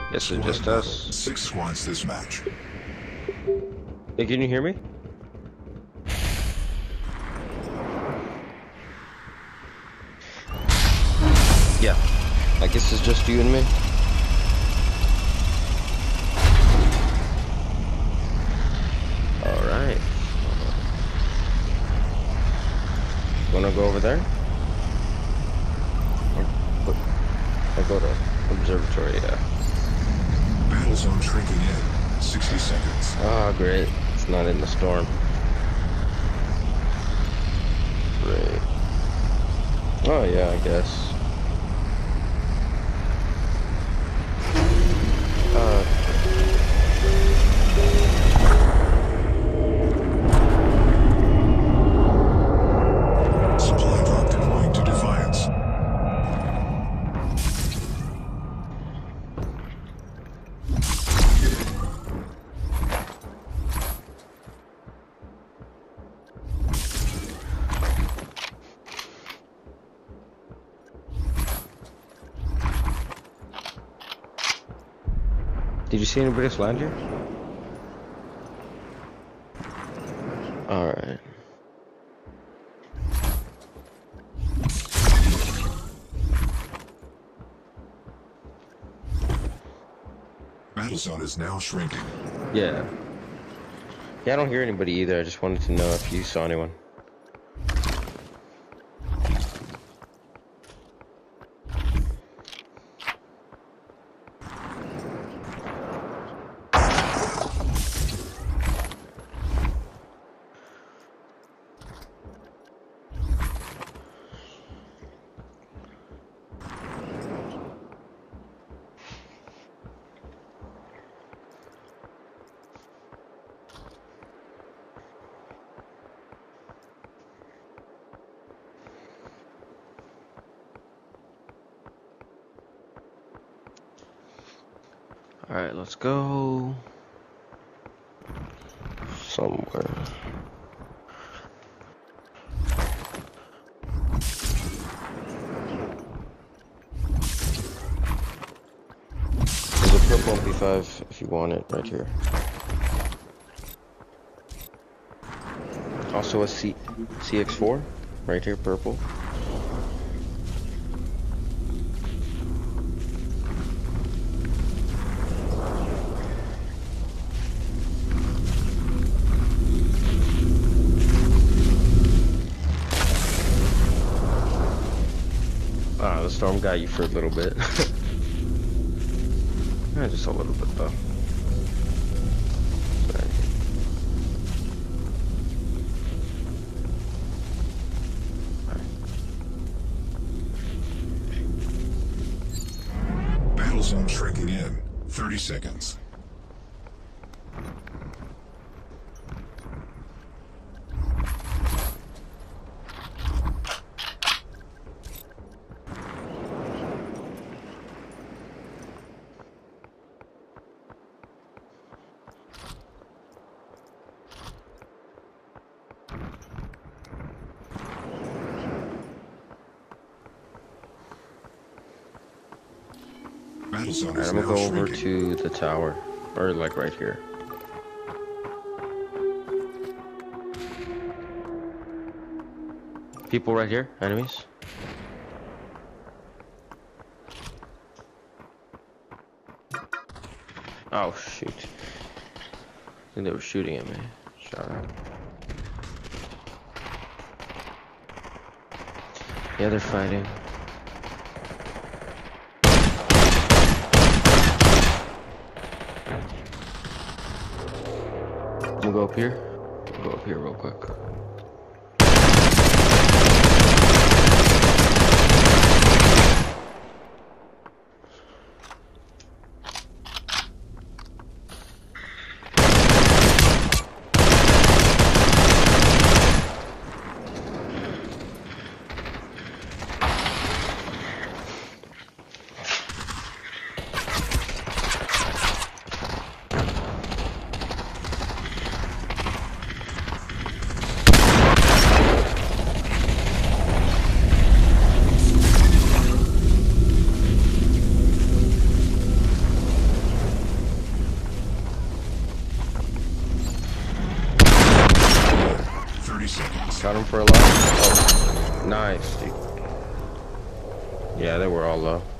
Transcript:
Yes, it's just us. 6 squads this match. Hey, can you hear me? Yeah. I guess it's just you and me. Alright. Wanna go over there? Or go to observatory, yeah. Battle zone shrinking in. 60 seconds. Ah, great. It's not in the storm. Great. Oh, yeah, I guess. Supply drop deploying to Defiance. Did you see anybody else land here? Alright. Battle zone is now shrinking. Yeah. Yeah, I don't hear anybody either. I just wanted to know if you saw anyone. Alright, let's go somewhere. There's a purple MP5 if you want it right here. Also a CX4 right here, purple. Ah, the storm got you for a little bit. Yeah, just a little bit though. Sorry. Battle zone shrinking in. 30 seconds. Battle zone Alright, is I'm gonna now go over shrinking. to the tower, or like right here. People right here, enemies. Oh shoot! I think they were shooting at me. Shot out. Yeah, they're fighting. We'll go up here. We'll go up here real quick. seconds. Got him for a lot. Oh, nice, dude. Yeah, they were all low.